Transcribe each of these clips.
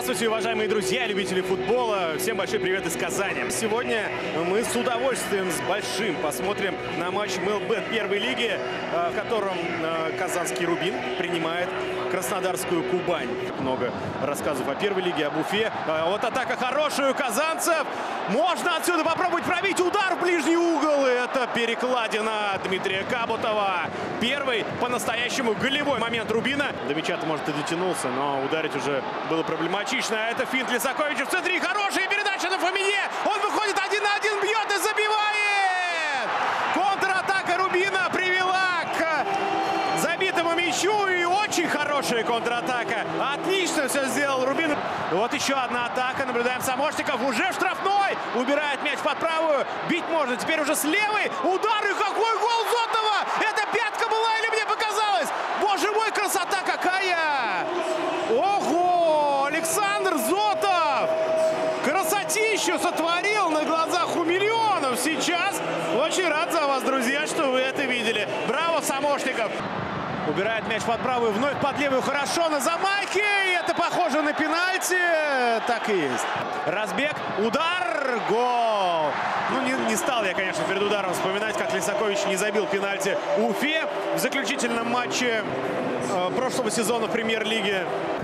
Здравствуйте, уважаемые друзья, любители футбола. Всем большой привет из Казани. Сегодня мы с удовольствием, с большим посмотрим на матч МЛБ первой лиги, в котором казанский Рубин принимает краснодарскую Кубань. Много рассказов о первой лиге, об Уфе. Вот атака хорошая у казанцев. Можно отсюда попробовать пробить удар в ближний угол. И это перекладина Дмитрия Кабутова. Первый по-настоящему голевой момент Рубина. До мяча-то, может, и дотянулся, но ударить уже было проблематично. Это финт Лисаковича в центре. Хорошая передача на Фомине. Он выходит 1 на 1, бьет и забивает. Контратака Рубина привела к забитому мячу. И очень хорошая контратака. Отлично все сделал Рубин. Вот еще одна атака. Наблюдаем Самошников. Уже в штрафной. Убирает мяч под правую. Бить можно. Теперь уже с левой. Удар. И какой гол Зотова! Это пятка была или мне показалось? Боже мой, красота какая! Ого! Александр Зотов! Красотищу сотворил на глазах у миллионов сейчас. Очень рад за вас, друзья, что вы это видели. Браво, Самошников! Убирает мяч под правую, вновь под левую. Хорошо на замахе. И это похоже на пенальти. Так и есть. Разбег, удар, гол. Ну, не стал я, конечно, перед ударом вспоминать, как Лисакович не забил пенальти Уфе в заключительном матче прошлого сезона в премьер-лиге.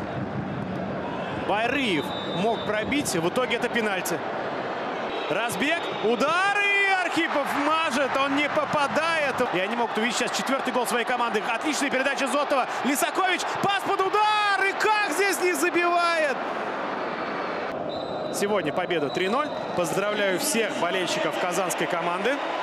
Байрыев мог пробить, в итоге это пенальти. Разбег, удар, и Архипов мажет, он не попадает. Я не мог увидеть сейчас четвертый гол своей команды. Отличная передача Зотова. Лисакович, пас под удар, и как здесь не забивает. Сегодня победа 3-0. Поздравляю всех болельщиков казанской команды.